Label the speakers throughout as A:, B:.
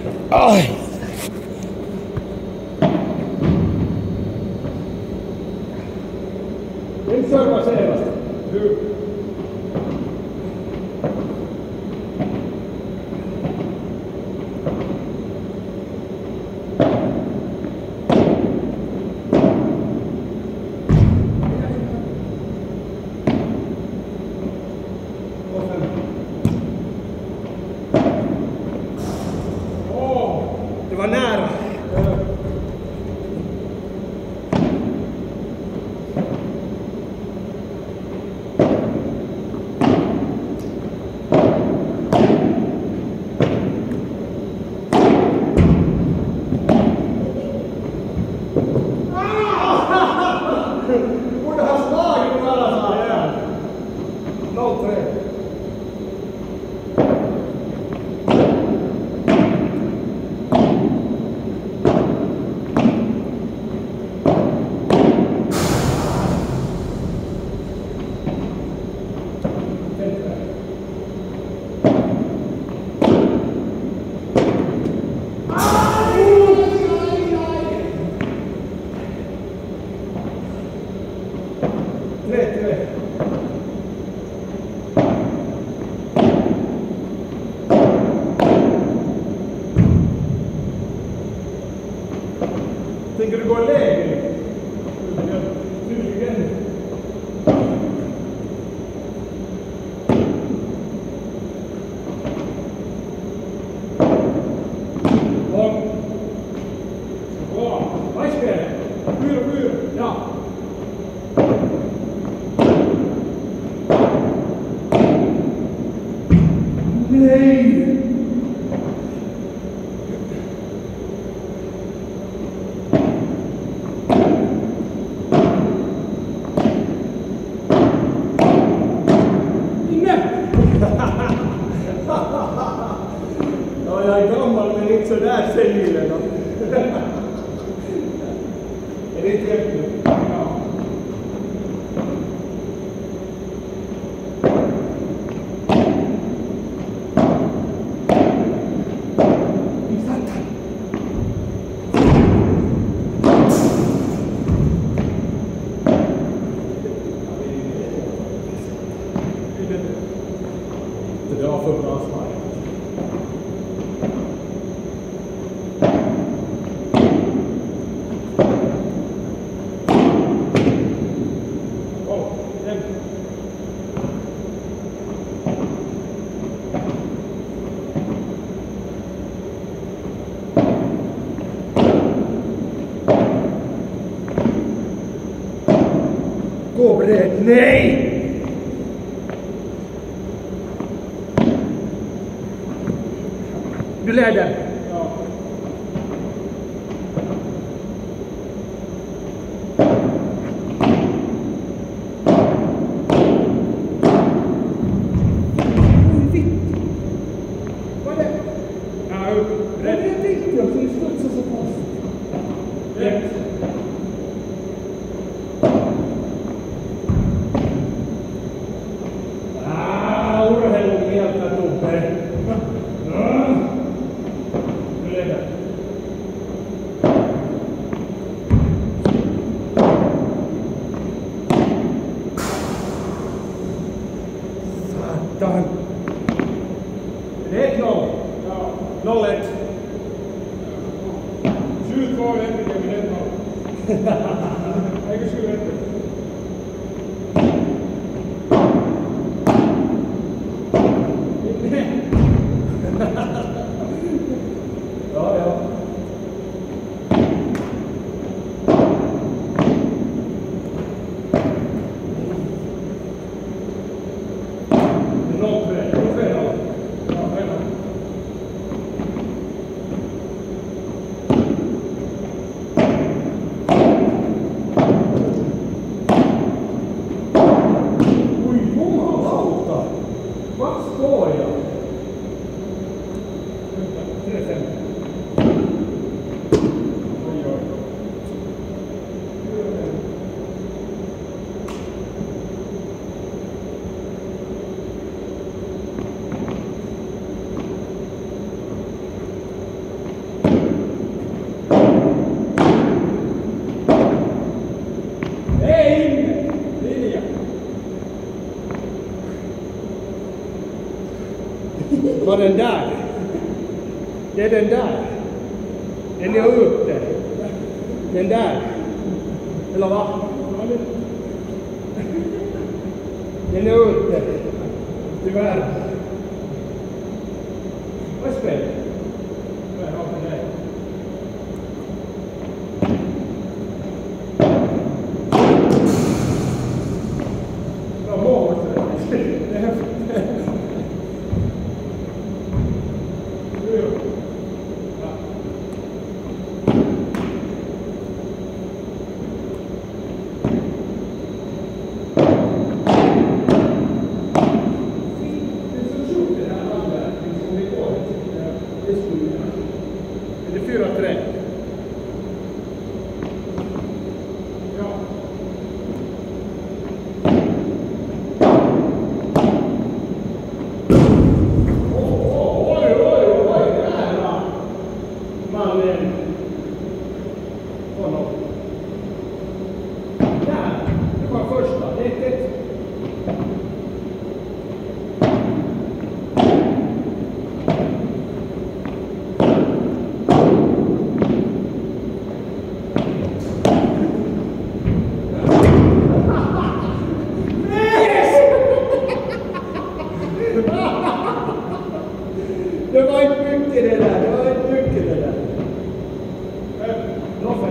A: Ai.
B: En serva senast. Du.
A: Det var nära.
B: Borde ha slagit på alla saker. 0-3. Tänker du gå lägre? Tydligen. Bra. Majspel. 4-4. Ja. Nej! Ja, jag är gammal men inte så där senil. Är det inte jättebra? Ja. Det var för bra svar.
A: Gå bred. Nej! Du leder.
B: Ja.
A: Vad är det?
B: Ja, upp.
A: Det är viktigt att du studsar så fast.
B: Rätt. Urheilu mieltä tupee. Ylitä.
A: Satan.
B: Det är 1-0. Ja. 0-1. 7-2 egentligen med 1-0. Eikö 7-1? Ja, ja.
A: var den där. Det är den där. Den är ute. Den där. Eller va? Den är ute. Tyvärr. Vad spelar? Vad har för dig? Vad var det? Det här. Det var inte mycket det där. Det var inte mycket det där. Noffen.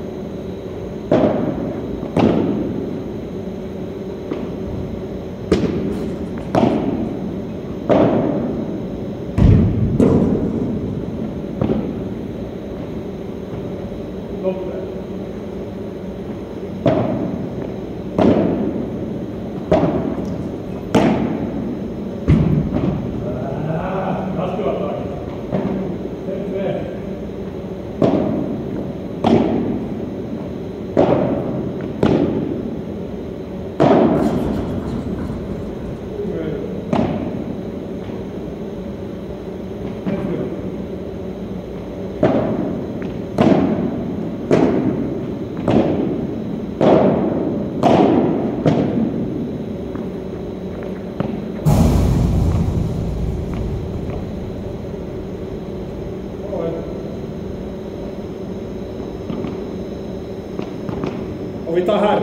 A: Och vi tar här.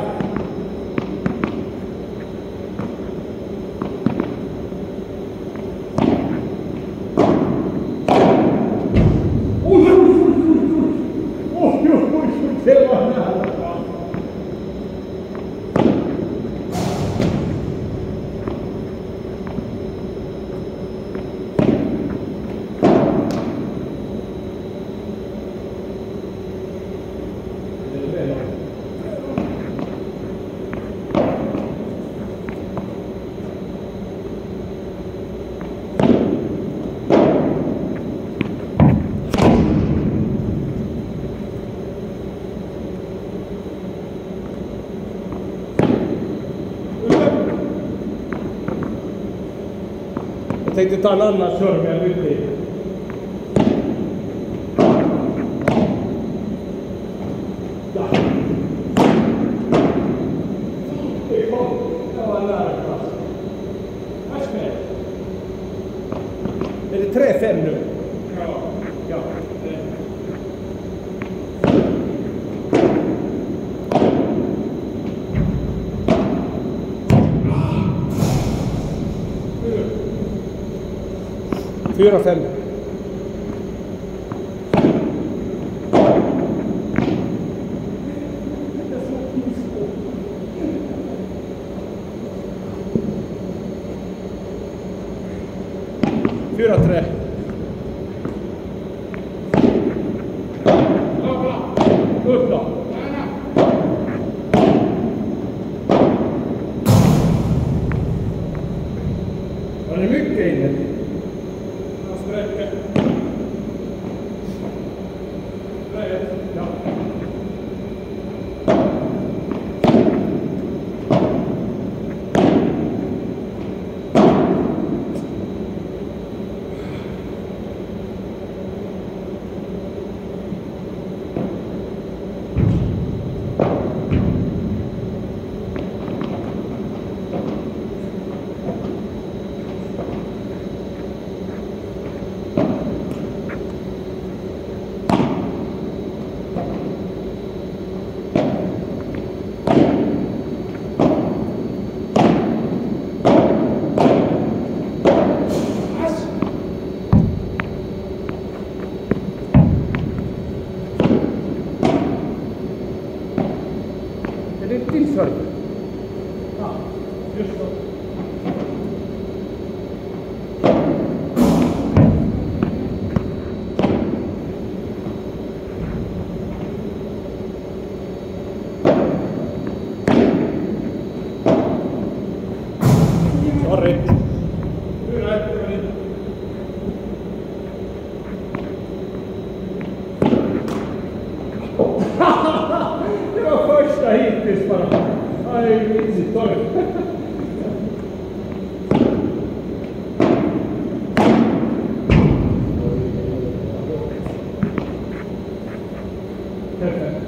A: Oj, det var nära. Jag tänkte ta en annan kör med en utbildning. Det var nära klass. Här ska jag. Är det 3-5 nu? Ja. 4-5. Fyra, tre. Upp då. Var det mycket inne? Ja. 4-5. Sorry.
B: Ah, just så.
A: Sorry. Det var första hittills bara. Aj, vittigt. Sorry. Perfekt.